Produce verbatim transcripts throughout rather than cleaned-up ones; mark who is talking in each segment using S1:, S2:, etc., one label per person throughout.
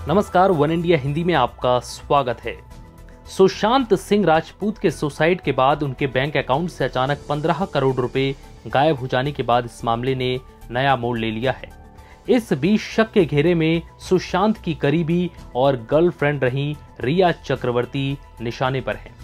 S1: नमस्कार, one India Hindi में आपका स्वागत है। सुशांत सिंह राजपूत के सुसाइड के बाद उनके बैंक अकाउंट से अचानक पंद्रह करोड़ रुपए गायब हो जाने के बाद इस मामले ने नया मोड़ ले लिया है। इस बीच शक के घेरे में सुशांत की करीबी और गर्लफ्रेंड रही रिया चक्रवर्ती निशाने पर है।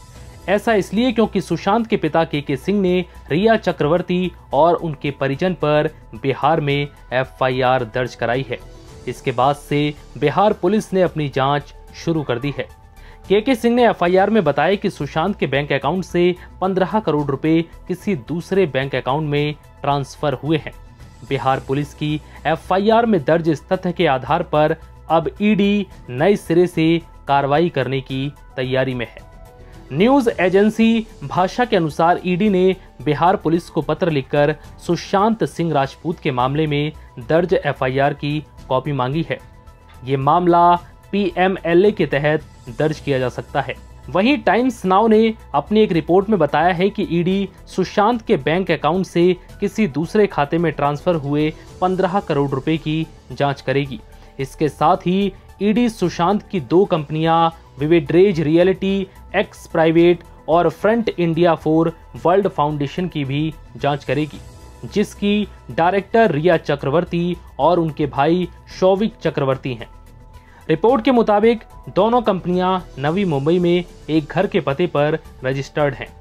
S1: ऐसा इसलिए क्योंकि सुशांत के पिता के के सिंह ने रिया चक्रवर्ती और उनके परिजन पर बिहार में एफ आई आर दर्ज कराई है। इसके बाद से बिहार पुलिस ने अपनी जांच शुरू कर दी है। के के सिंह ने एफ आई आर में बताया कि सुशांत के बैंक अकाउंट से पंद्रह करोड़ रुपए किसी दूसरे बैंक अकाउंट में ट्रांसफर हुए हैं। बिहार पुलिस की एफ आई आर में दर्ज इस तथ्य के आधार पर अब ई डी नए सिरे से कार्रवाई करने की तैयारी में है। न्यूज एजेंसी भाषा के अनुसार ई डी ने बिहार पुलिस को पत्र लिखकर सुशांत सिंह राजपूत के मामले में दर्ज एफ आई आर की कॉपी मांगी है। ये मामला पी एम एल ए के तहत दर्ज किया जा सकता है। वहीं टाइम्स नाउ ने अपनी एक रिपोर्ट में बताया है कि ई डी सुशांत के बैंक अकाउंट से किसी दूसरे खाते में ट्रांसफर हुए पंद्रह करोड़ रुपए की जांच करेगी। इसके साथ ही ई डी सुशांत की दो कंपनियां विविड्रेज रियलिटी एक्स प्राइवेट और front India for world foundation की भी जांच करेगी, जिसकी डायरेक्टर रिया चक्रवर्ती और उनके भाई शौविक चक्रवर्ती हैं। रिपोर्ट के मुताबिक दोनों कंपनियां नवी मुंबई में एक घर के पते पर रजिस्टर्ड हैं,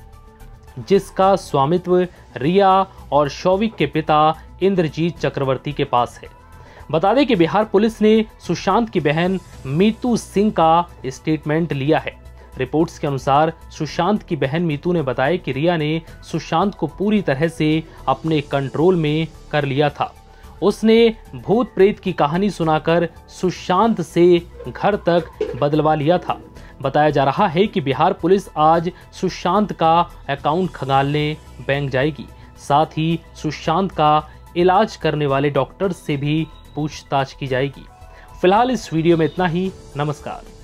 S1: जिसका स्वामित्व रिया और शौविक के पिता इंद्रजीत चक्रवर्ती के पास है। बता दें कि बिहार पुलिस ने सुशांत की बहन मीतू सिंह का स्टेटमेंट लिया है। रिपोर्ट्स के अनुसार सुशांत की बहन मीतू ने बताया कि रिया ने सुशांत को पूरी तरह से अपने कंट्रोल में कर लिया था। उसने भूत प्रेत की कहानी सुनाकर सुशांत से घर तक बदलवा लिया था। बताया जा रहा है कि बिहार पुलिस आज सुशांत का अकाउंट खंगालने बैंक जाएगी। साथ ही सुशांत का इलाज करने वाले डॉक्टर से भी पूछताछ की जाएगी। फिलहाल इस वीडियो में इतना ही। नमस्कार।